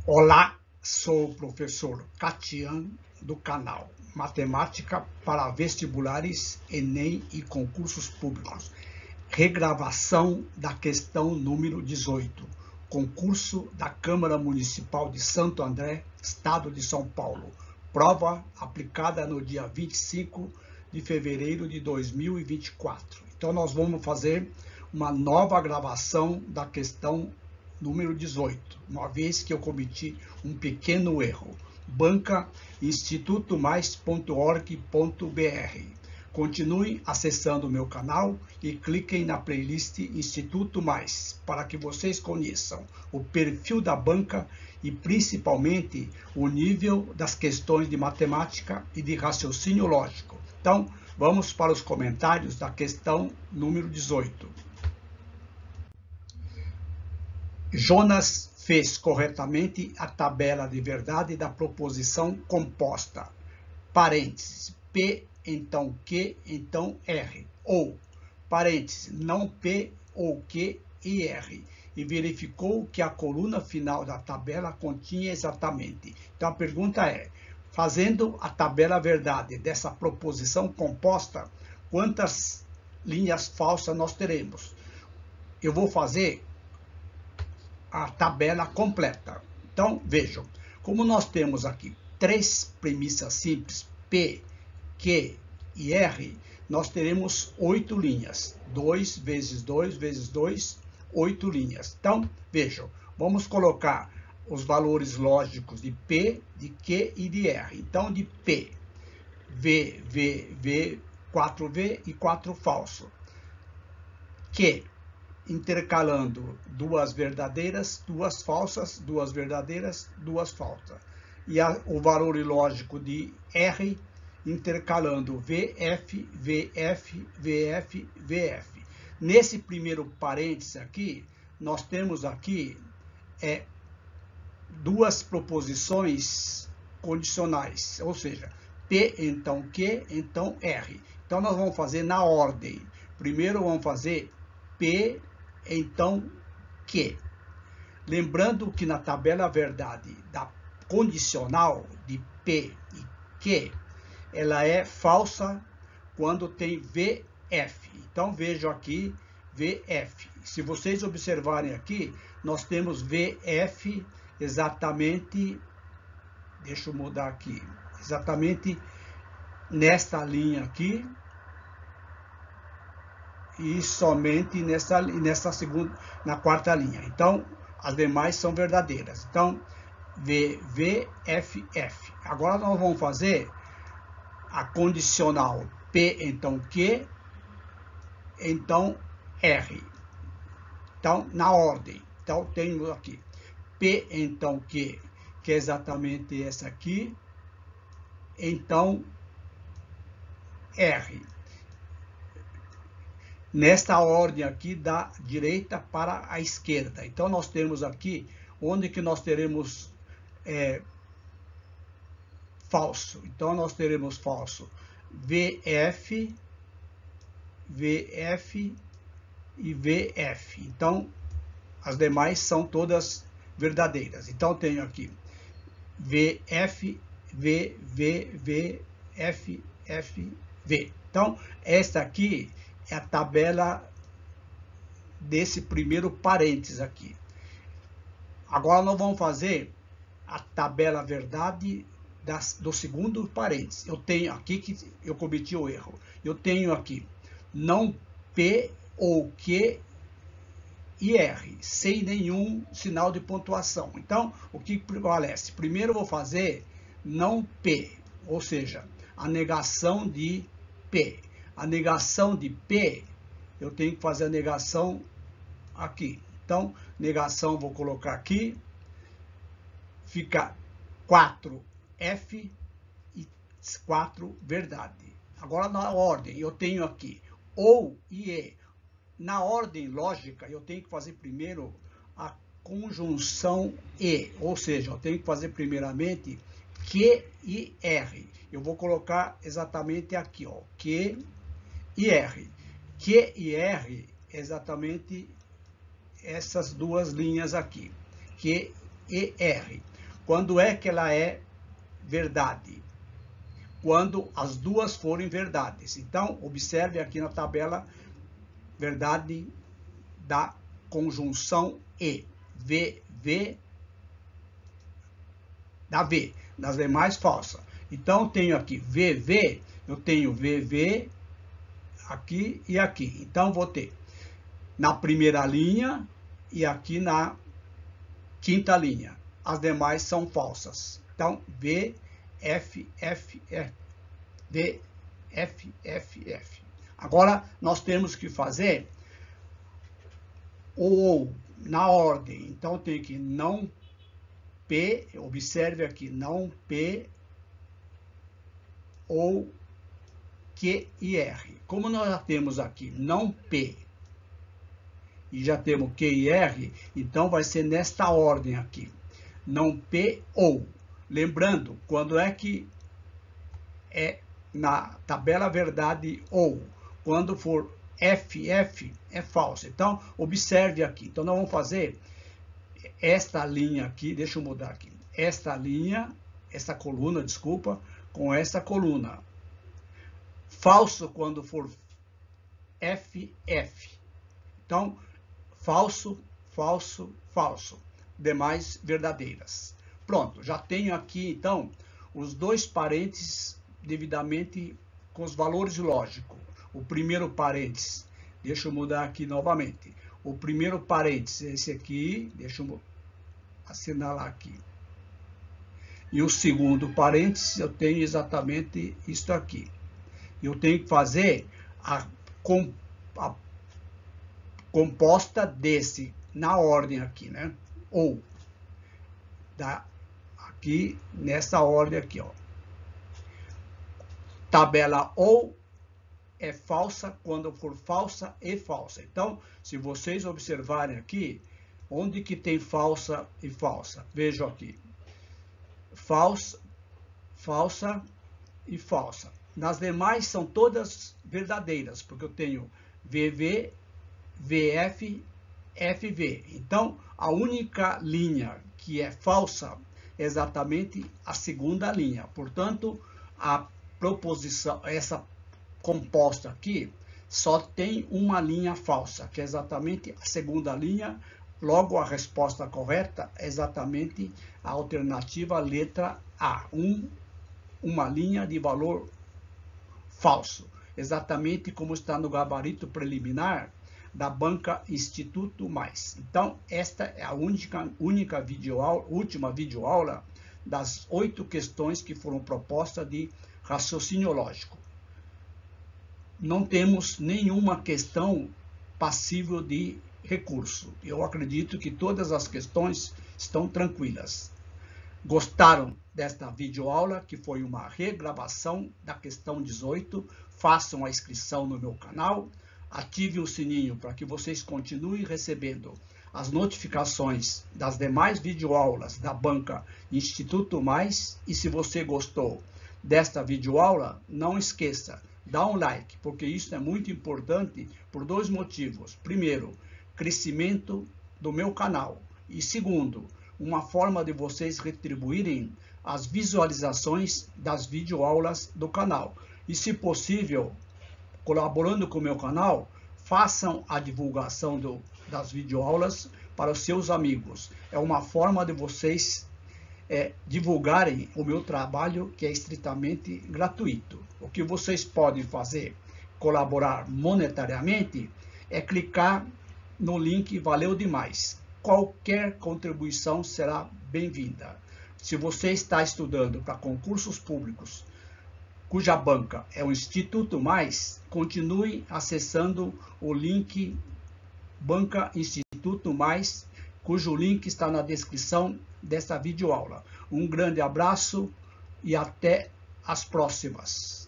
Olá, sou o professor Catian do canal Matemática para Vestibulares, Enem e Concursos Públicos. Regravação da questão número 18, concurso da Câmara Municipal de Santo André, Estado de São Paulo. Prova aplicada no dia 25 de fevereiro de 2024. Então, nós vamos fazer uma nova gravação da questão número 18, uma vez que eu cometi um pequeno erro. Banca institutomais.org.br. Continue acessando o meu canal e cliquem na playlist Instituto Mais, para que vocês conheçam o perfil da banca e principalmente o nível das questões de matemática e de raciocínio lógico. Então, vamos para os comentários da questão número 18. Jonas fez corretamente a tabela de verdade da proposição composta. Parênteses, P, então Q, então R. Ou, parênteses, não P ou Q e R. E verificou que a coluna final da tabela continha exatamente. Então a pergunta é, fazendo a tabela verdade dessa proposição composta, quantas linhas falsas nós teremos? Eu vou fazer a tabela completa. Então, vejam, como nós temos aqui três premissas simples, P, Q e R, nós teremos 8 linhas. 2 vezes 2 vezes 2, 8 linhas. Então, vejam, vamos colocar os valores lógicos de P, de Q e de R. Então, de P, V, V, V, 4V e 4 falso. Q, intercalando duas verdadeiras, duas falsas, duas verdadeiras, duas falsas. E o valor lógico de R, intercalando VF, VF, VF, VF. Nesse primeiro parênteses aqui, nós temos aqui duas proposições condicionais, ou seja, P, então Q, então R. Então, nós vamos fazer na ordem. Primeiro, vamos fazer P, então Q. Lembrando que na tabela verdade da condicional de P e Q, ela é falsa quando tem VF. Então, vejo aqui VF. Se vocês observarem aqui, nós temos VF exatamente, deixa eu mudar aqui, exatamente nesta linha aqui, e somente nessa segunda, na quarta linha. Então, as demais são verdadeiras. Então, VVFF. Agora nós vamos fazer a condicional P, então Q, então R. Então, na ordem. Então, temos aqui P, então Q, que é exatamente essa aqui, então R. Nesta ordem aqui, da direita para a esquerda. Então, nós temos aqui, onde que nós teremos falso. Então, nós teremos falso VF, VF e VF. Então, as demais são todas verdadeiras. Então, tenho aqui VF, V, V, V, F, F, V. Então, esta aqui é a tabela desse primeiro parênteses aqui. Agora nós vamos fazer a tabela verdade do segundo parênteses. Eu tenho aqui que eu cometi o erro. Eu tenho aqui não P ou Q e R, sem nenhum sinal de pontuação. Então, o que prevalece? Primeiro eu vou fazer não P, ou seja, a negação de P. A negação de P, eu tenho que fazer a negação aqui. Então, negação vou colocar aqui, fica 4F e 4 verdade. Agora, na ordem, eu tenho aqui ou e E. Na ordem lógica, eu tenho que fazer primeiro a conjunção E, ou seja, eu tenho que fazer primeiramente Q e R. Eu vou colocar exatamente aqui, ó, Q e R. Q e R, exatamente essas duas linhas aqui, Q e R. Quando é que ela é verdade? Quando as duas forem verdades. Então, observe aqui na tabela, verdade da conjunção E. V, da V. Das demais, falsa. Então, eu tenho aqui VV, eu tenho VV aqui e aqui. Então, vou ter na primeira linha e aqui na quinta linha. As demais são falsas. Então, V, F, F, F, V, F, F, F. Agora, nós temos que fazer o ou na ordem. Então, tem que não P, observe aqui, não P, ou Q e R. Como nós já temos aqui não P e já temos Q e R, então vai ser nesta ordem aqui. Não P ou. Lembrando, quando é que é na tabela verdade ou, quando for FF, é falso. Então, observe aqui. Então, nós vamos fazer esta linha aqui, deixa eu mudar aqui. Esta linha, essa coluna, desculpa, com essa coluna. Falso quando for FF. Então, falso, falso, falso. Demais verdadeiras. Pronto, já tenho aqui, então, os dois parênteses devidamente com os valores lógicos. O primeiro parênteses, deixa eu mudar aqui novamente. O primeiro parênteses é esse aqui, deixa eu assinalar aqui. E o segundo parênteses, eu tenho exatamente isto aqui. Eu tenho que fazer a composta desse, na ordem aqui, né? Ou, aqui, nessa ordem aqui, ó. Tabela ou é falsa quando for falsa e falsa. Então, se vocês observarem aqui, onde que tem falsa e falsa? Vejam aqui. Falsa, falsa e falsa. Nas demais são todas verdadeiras, porque eu tenho VV, VF, FV. Então, a única linha que é falsa é exatamente a segunda linha. Portanto, a proposição, essa composta aqui, só tem uma linha falsa, que é exatamente a segunda linha. Logo, a resposta correta é exatamente a alternativa letra A. Uma linha de valor falso. Exatamente como está no gabarito preliminar da banca Instituto Mais. Então, esta é a única videoaula, última videoaula das 8 questões que foram propostas de raciocínio lógico. Não temos nenhuma questão passível de recurso. Eu acredito que todas as questões estão tranquilas. Gostaram desta videoaula, que foi uma regravação da questão 18? Façam a inscrição no meu canal, ative o sininho para que vocês continuem recebendo as notificações das demais videoaulas da banca Instituto Mais. E se você gostou desta videoaula, não esqueça, dá um like, porque isso é muito importante por 2 motivos. Primeiro, crescimento do meu canal. E segundo, uma forma de vocês retribuírem as visualizações das videoaulas do canal. E se possível, colaborando com o meu canal, façam a divulgação das videoaulas para os seus amigos. É uma forma de vocês divulgarem o meu trabalho, que é estritamente gratuito. O que vocês podem fazer, colaborar monetariamente, é clicar no link Valeu Demais. Qualquer contribuição será bem-vinda. Se você está estudando para concursos públicos, cuja banca é o Instituto Mais, continue acessando o link Banca Instituto Mais, cujo link está na descrição desta videoaula. Um grande abraço e até as próximas.